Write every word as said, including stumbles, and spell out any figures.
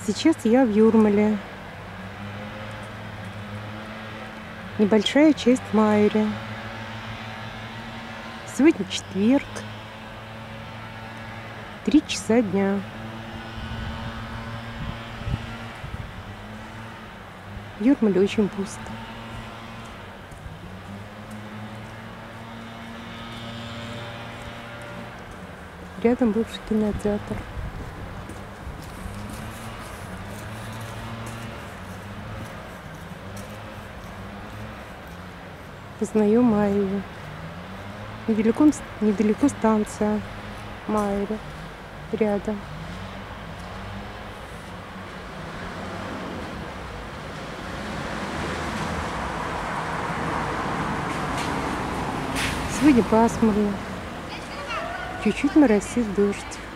Сейчас я в Юрмале. Небольшая часть Майри. Сегодня четверг. Три часа дня. В Юрмале очень пусто. Рядом бывший кинотеатр. Познаю Майю. Недалеко, недалеко станция Майри. Рядом. Сегодня пасмурно. Чуть-чуть моросит дождь.